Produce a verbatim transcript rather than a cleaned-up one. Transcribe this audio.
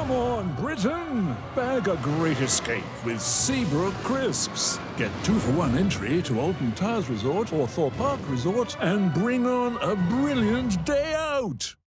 Come on, Britain! Bag a great escape with Seabrook Crisps. Get two for one entry to Alton Resort or Thorpe Resort and bring on a brilliant day out!